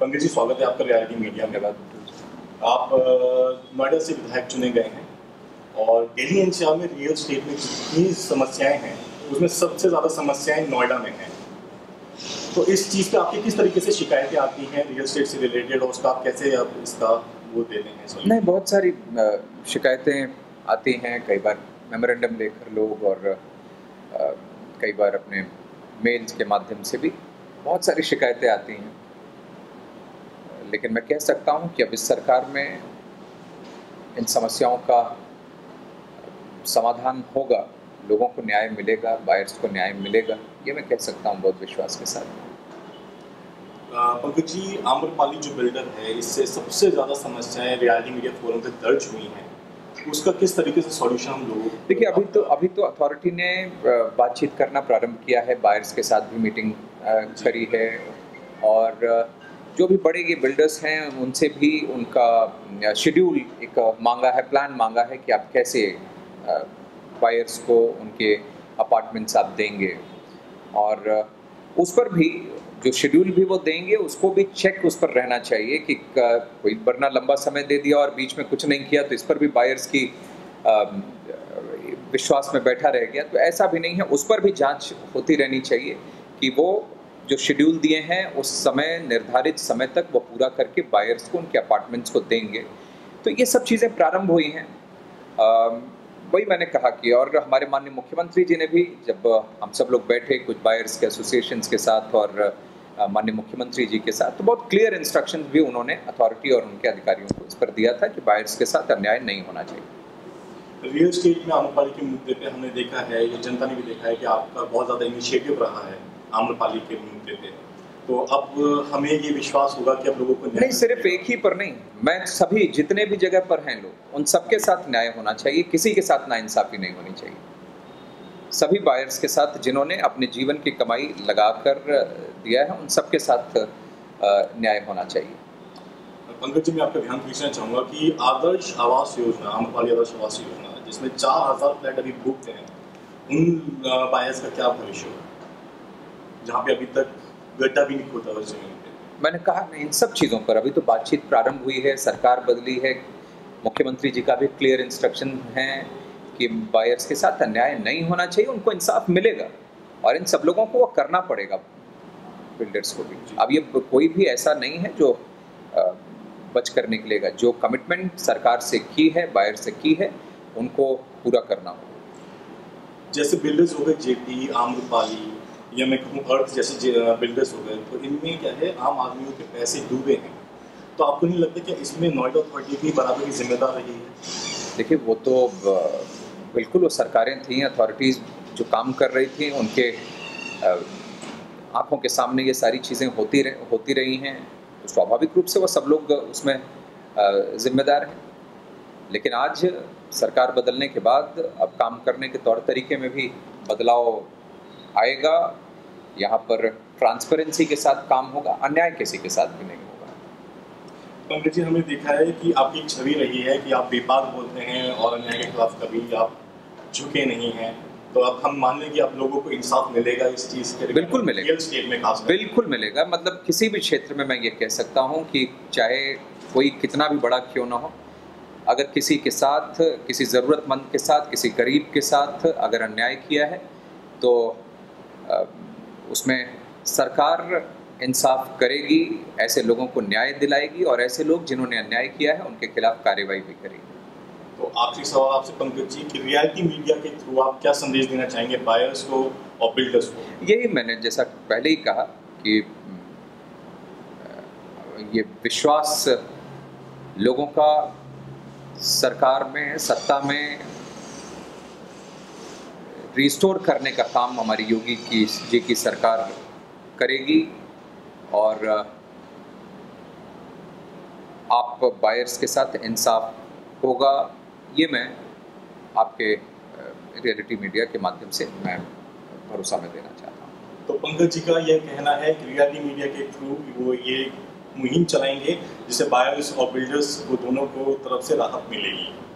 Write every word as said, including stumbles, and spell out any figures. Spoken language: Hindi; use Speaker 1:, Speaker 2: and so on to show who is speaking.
Speaker 1: पंकज जी, स्वागत है आपका रियलिटी मीडिया में। आप नोएडा से विधायक चुने गए हैं और दिल्ली एनसीआर में रियल एस्टेट में जितनी समस्याएं हैं उसमें सबसे ज़्यादा समस्याएं नोएडा में हैं। तो इस चीज़ पे आपकी किस तरीके से शिकायतें आती हैं रियल एस्टेट से रिलेटेड, और उसका आप कैसे आप इसका वो देते हैं?
Speaker 2: नहीं, बहुत सारी शिकायतें आती हैं, कई बार मेमोरेंडम लेकर लोग, और कई बार अपने मेल्स के माध्यम से भी बहुत सारी शिकायतें आती हैं। लेकिन मैं कह सकता हूं कि अब इस सरकार में इन समस्याओं का समाधान होगा, लोगों को न्याय मिलेगा, बायर्स को न्याय मिलेगा, ये मैं कह सकता हूं बहुत विश्वास के साथ।
Speaker 1: पंकज जी, आम्रपाली जो बिल्डर है, इससे सबसे ज़्यादा समस्याएं रियलिटी मीडिया फोरम पे दर्ज हुई हैं, उसका किस तरीके से सॉल्यूशन हम लोग?
Speaker 2: देखिए, अभी तो अभी तो अथॉरिटी ने बातचीत करना प्रारंभ किया है, बायर्स के साथ भी मीटिंग करी है, और जो भी बड़े ये बिल्डर्स हैं उनसे भी उनका शेड्यूल एक मांगा है, प्लान मांगा है कि आप कैसे बायर्स को उनके अपार्टमेंट्स आप देंगे, और उस पर भी जो शेड्यूल भी वो देंगे उसको भी चेक उस पर रहना चाहिए कि कोई वरना लंबा समय दे दिया और बीच में कुछ नहीं किया तो इस पर भी बायर्स की विश्वास में बैठा रह गया, तो ऐसा भी नहीं है। उस पर भी जांच होती रहनी चाहिए कि वो जो शेड्यूल दिए हैं उस समय, निर्धारित समय तक वो पूरा करके बायर्स को उनके अपार्टमेंट्स को देंगे। तो ये सब चीज़ें प्रारंभ हुई हैं। वही मैंने कहा कि, और हमारे माननीय मुख्यमंत्री जी ने भी, जब हम सब लोग बैठे कुछ बायर्स के एसोसिएशंस के साथ और माननीय मुख्यमंत्री जी के साथ, तो बहुत क्लियर इंस्ट्रक्शंस भी उन्होंने अथॉरिटी और उनके अधिकारियों को इस पर दिया था कि बायर्स के साथ अन्याय नहीं होना चाहिए।
Speaker 1: रियल एस्टेट में आम्रपाली के मुद्दे पे हमने देखा है, ये जनता ने भी देखा है कि आपका बहुत ज़्यादा इनिशिएटिव रहा है आम्रपाली के मुद्दे पे, तो अब हमें ये विश्वास होगा कि अब लोगों को
Speaker 2: नहीं, सिर्फ एक ही पर नहीं, मैं सभी जितने भी जगह पर हैं लोग, उन सबके साथ न्याय होना चाहिए, किसी के साथ नाइंसाफी नहीं होनी चाहिए। सभी बायर्स के साथ जिन्होंने अपने जीवन की कमाई लगाकर दिया है, उन सबके साथ न्याय होना चाहिए।
Speaker 1: पंकज जी, मैं आपका ध्यान खींचना चाहूँगा कि आदर्श आवास योजना, आम्रपाली आदर्श आवास योजना, जिसमें चार हजार फ्लैट अभी बुकड हैं, उन बायर्स का क्या भविष्य होगा जहाँ पे अभी तक गड्ढा भी नहीं खोदा उस जमीन पे?
Speaker 2: मैंने कहा नहीं, इन सब चीज़ों पर अभी तो बातचीत प्रारंभ हुई है, सरकार बदली है, मुख्यमंत्री जी का भी क्लियर इंस्ट्रक्शन है कि बायर्स के साथ अन्याय नहीं होना चाहिए, उनको इंसाफ मिलेगा, और इन सब लोगों को वो करना पड़ेगा, बिल्डर्स को भी। अब ये कोई भी ऐसा नहीं है जो बच कर निकलेगा। जो कमिटमेंट सरकार से की है, बायर से की है, उनको पूरा करना होगा।
Speaker 1: जैसे बिल्डर्स हो गए जेपी, आम्रपाली, या मैं कहूँ अर्थ जैसे बिल्डर्स हो गए, तो इनमें क्या है, आम आदमियों के पैसे डूबे हैं, तो आपको नहीं लगता कि इसमें नोएडा अथॉरिटी भी बराबर की जिम्मेदार रही है?
Speaker 2: देखिए, वो तो बिल्कुल वो सरकारें थी, अथॉरिटीज़ जो काम कर रही थी, उनके आंखों के सामने ये सारी चीज़ें होती रह, होती रही हैं, तो स्वाभाविक रूप से वो सब लोग उसमें जिम्मेदार हैं। लेकिन आज सरकार बदलने के बाद अब काम करने के तौर तरीके में भी बदलाव आएगा। यहाँ पर ट्रांसपेरेंसी के साथ काम होगा, अन्याय किसी के साथ भी नहीं होगा।
Speaker 1: पंकज जी, हमने देखा है कि आपकी छवि रही है कि आप बेबाक बोलते हैं और अन्याय के खिलाफ कभी आप झुके नहीं हैं, तो अब हम मान लें कि आप लोगों को इंसाफ मिलेगा इस चीज़ के?
Speaker 2: बिल्कुल मिलेगा,
Speaker 1: रियल एस्टेट में खास
Speaker 2: बिल्कुल मिलेगा। मतलब किसी भी क्षेत्र में मैं ये कह सकता हूँ कि चाहे कोई कितना भी बड़ा क्यों ना हो, अगर किसी के साथ, किसी ज़रूरतमंद के साथ, किसी गरीब के साथ अगर अन्याय किया है, तो उसमें सरकार इंसाफ करेगी, ऐसे लोगों को न्याय दिलाएगी, और ऐसे लोग जिन्होंने अन्याय किया है उनके खिलाफ कार्रवाई भी करेगी।
Speaker 1: तो आखिरी सवाल आपसे पंकज जी, कि रियलिटी मीडिया के थ्रू आप क्या संदेश देना चाहेंगे बायर्स को और बिल्डर्स को?
Speaker 2: यही मैंने जैसा पहले ही कहा कि ये विश्वास लोगों का सरकार में, सत्ता में रिस्टोर करने का काम हमारी योगी की जी की सरकार करेगी, और आप बायर्स के साथ इंसाफ होगा, ये मैं आपके रियलिटी मीडिया के माध्यम से मैं भरोसा में देना चाहता हूँ।
Speaker 1: तो पंकज जी का यह कहना है कि रियलिटी मीडिया के थ्रू वो ये मुहिम चलाएंगे जिससे बायर्स और बिल्डर्स को दोनों को तरफ से राहत मिलेगी।